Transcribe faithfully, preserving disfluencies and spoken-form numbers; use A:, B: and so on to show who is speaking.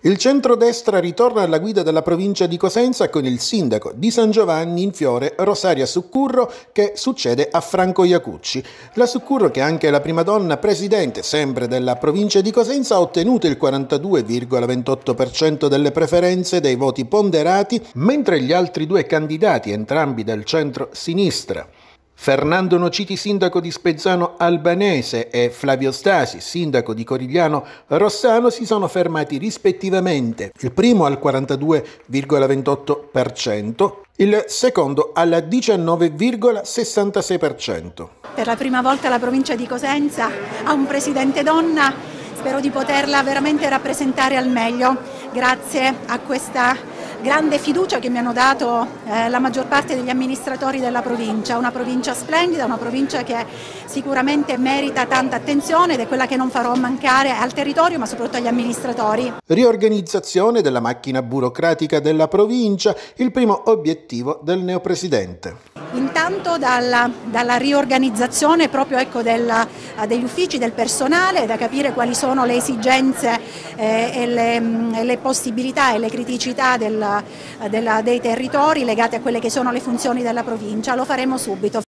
A: Il centrodestra ritorna alla guida della provincia di Cosenza con il sindaco di San Giovanni in Fiore, Rosaria Succurro, che succede a Franco Iacucci. La Succurro, che è anche la prima donna presidente sempre della provincia di Cosenza, ha ottenuto il quarantadue virgola ventotto per cento delle preferenze dei voti ponderati, mentre gli altri due candidati, entrambi del centro-sinistra, Fernando Nociti, sindaco di Spezzano Albanese, e Flavio Stasi, sindaco di Corigliano Rossano, si sono fermati rispettivamente, il primo al quarantadue virgola ventotto per cento, il secondo al diciannove virgola sessantasei per cento.
B: Per la prima volta la provincia di Cosenza ha un presidente donna, spero di poterla veramente rappresentare al meglio, grazie a questa grande fiducia che mi hanno dato eh, la maggior parte degli amministratori della provincia. Una provincia splendida, una provincia che sicuramente merita tanta attenzione ed è quella che non farò mancare al territorio ma soprattutto agli amministratori.
A: Riorganizzazione della macchina burocratica della provincia, il primo obiettivo del neopresidente.
B: Intanto dalla, dalla riorganizzazione proprio ecco, del, degli uffici, del personale, da capire quali sono le esigenze eh, e, le, e le possibilità e le criticità del, della, dei territori legate a quelle che sono le funzioni della provincia. Lo faremo subito.